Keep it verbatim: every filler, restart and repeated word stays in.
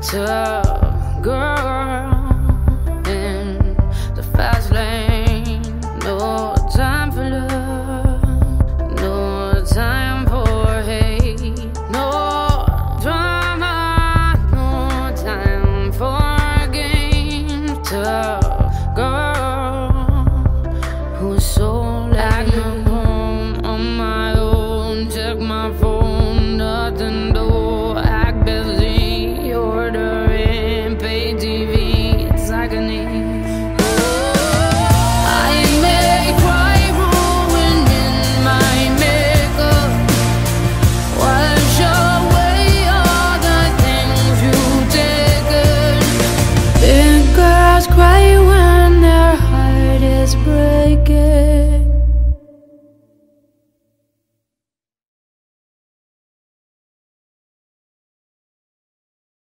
tough girl in the fast lane. No time for love, no time for hate, no drama, no time for games. Tough girl who's so like I'm home on my own. Check my phone, nothing to act busy, ordering pay T V. It's agony. I may cry ruining my makeup, wash away all the things you've taken. Big girls cry when their heart is breaking.